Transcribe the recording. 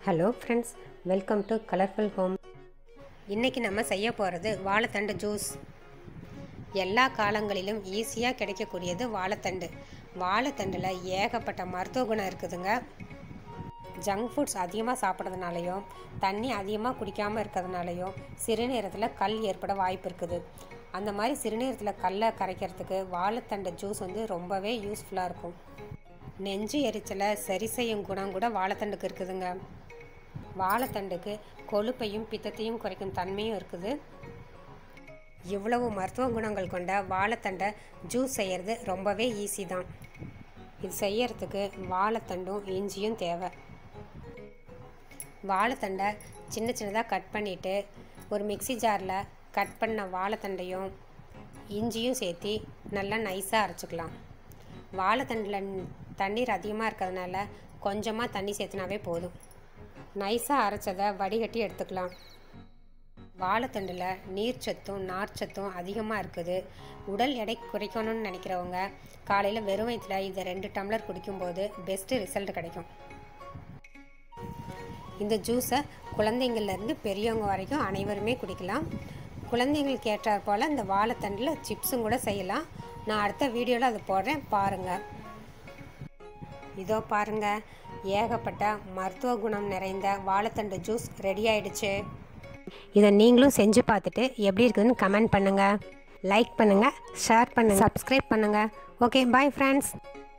Hello friends, welcome to colourful home. இன்றைக்கி நம்ம செய்ய போகிறது வாழைத்தண்டு ஜூஸ். எல்லா காலங்களிலும் ஈஸியாக கிடைக்கக்கூடியது வாழைத்தண்டு. வாழைத்தண்டில் ஏகப்பட்ட மருத்துவ குணம் இருக்குதுங்க. ஜங்க் ஃபுட்ஸ் அதிகமாக சாப்பிட்றதுனாலையும் தண்ணி அதிகமாக குடிக்காமல் இருக்கிறதுனாலையும் சிறுநீரத்தில் கல் ஏற்பட வாய்ப்பு இருக்குது. அந்த மாதிரி சிறுநீரத்தில் கல்லை கரைக்கிறதுக்கு வாழைத்தண்டு ஜூஸ் ரொம்பவே யூஸ்ஃபுல்லாக இருக்கும். நெஞ்சு எரிச்சலை சரி செய்யும் குணம் கூட வாழைத்தண்டுக்கு இருக்குதுங்க. வாழைத்தண்டுக்கு கொழுப்பையும் பித்தத்தையும் குறைக்கும் தன்மையும் இருக்குது. இவ்வளவு மருத்துவ குணங்கள் கொண்ட வாழைத்தண்டை ஜூஸ் செய்கிறது ரொம்பவே ஈஸி தான். இது செய்யறதுக்கு வாழைத்தண்டும் இஞ்சியும் தேவை. வாழைத்தண்டை சின்ன சின்னதாக கட் பண்ணிவிட்டு ஒரு மிக்ஸி ஜாரில் கட் பண்ண வாழைத்தண்டையும் இஞ்சியும் சேர்த்து நல்லா நைஸாக அரைச்சிக்கலாம். வாழைத்தண்டில் தண்ணீர் அதிகமாக இருக்கிறதுனால கொஞ்சமாக தண்ணி சேர்த்துனாவே போதும். நைஸாக அரைச்சதை வடிகட்டி எடுத்துக்கலாம். வாழைத்தண்டில் நீர்ச்சத்தும் நார்ச்சத்தும் அதிகமாக இருக்குது. உடல் எடை குறைக்கணும்னு நினைக்கிறவங்க காலையில் வெறும் வயிற்றில் இதை 2 டம்ளர் குடிக்கும்போது பெஸ்ட்டு ரிசல்ட் கிடைக்கும். இந்த ஜூஸை குழந்தைங்கள்லேருந்து பெரியவங்க வரைக்கும் அனைவருமே குடிக்கலாம். குழந்தைங்களுக்கு ஏற்றாற் போல் இந்த வாழைத்தண்டில் சிப்ஸும் கூட செய்யலாம். நான் அடுத்த வீடியோவில் அது போடுறேன், பாருங்கள். இதோ பாருங்கள், ஏகப்பட்ட மருத்துவ குணம் நிறைந்த வாழைத்தண்டு ஜூஸ் ரெடி ஆயிடுச்சு. இதை நீங்களும் செஞ்சு பார்த்துட்டு எப்படி இருக்குதுன்னு கமெண்ட் பண்ணுங்கள், லைக் பண்ணுங்கள், ஷேர் பண்ணுங்கள், சப்ஸ்கிரைப் பண்ணுங்கள். Okay, bye friends.